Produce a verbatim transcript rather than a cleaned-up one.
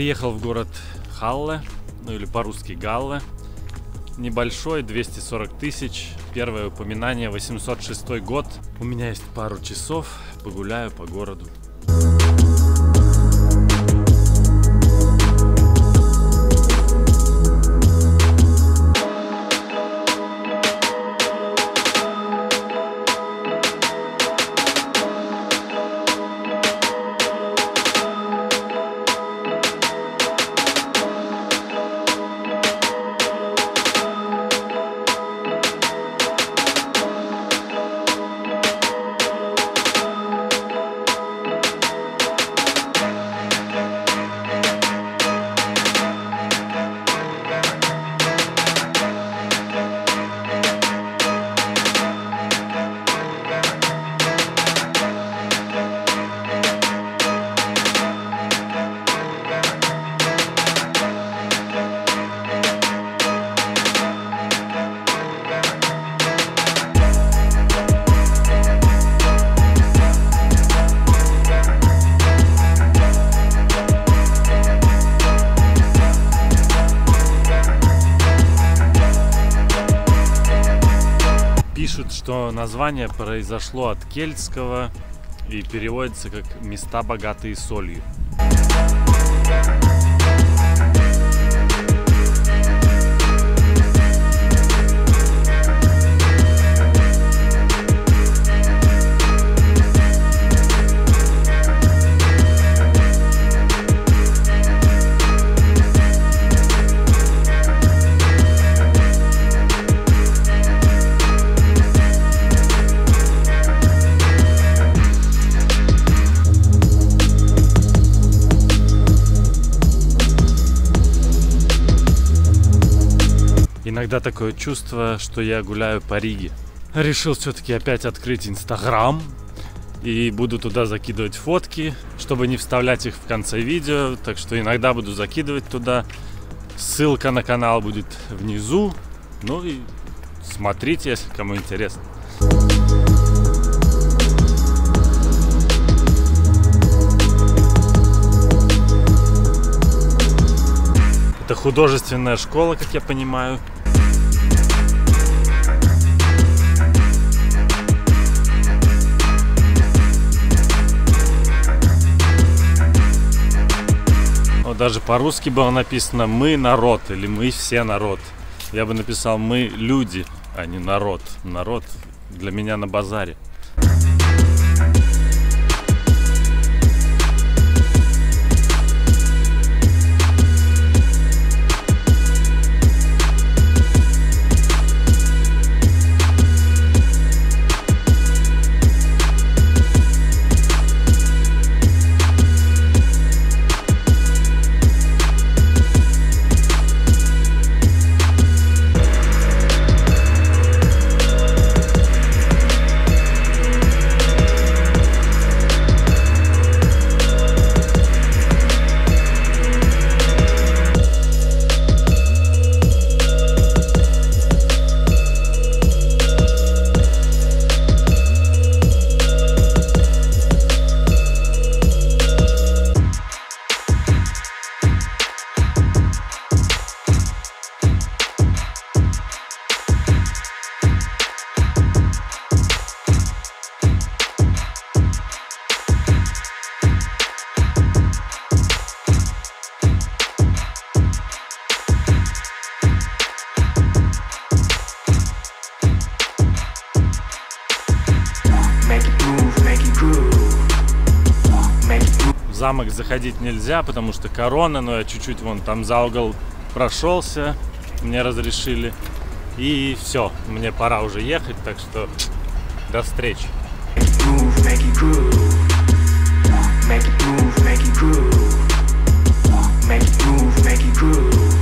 Приехал в город Халле, ну или по-русски Галле. Небольшой, двести сорок тысяч. Первое упоминание, восемьсот шестой год. У меня есть пару часов, погуляю по городу. Пишут, что название произошло от кельтского и переводится как «места, богатые солью». Иногда такое чувство, что я гуляю по Риге. Решил все-таки опять открыть Инстаграм. И буду туда закидывать фотки, чтобы не вставлять их в конце видео. Так что иногда буду закидывать туда. Ссылка на канал будет внизу. Ну и смотрите, если кому интересно. Это художественная школа, как я понимаю. Вот даже по-русски было написано «Мы народ» или «Мы все народ». Я бы написал «Мы люди», а не народ. Народ для меня на базаре. В замок заходить нельзя, потому что корона, но я чуть-чуть вон там за угол прошелся, мне разрешили. И все, мне пора уже ехать, так что до встречи. Make it move, make it groove. Make it move, make it groove.